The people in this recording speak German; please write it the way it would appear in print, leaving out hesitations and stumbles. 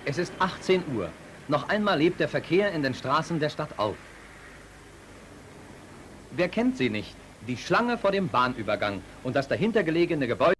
Es ist 18 Uhr. Noch einmal lebt der Verkehr in den Straßen der Stadt auf. Wer kennt sie nicht? Die Schlange vor dem Bahnübergang und das dahinter gelegene Gebäude.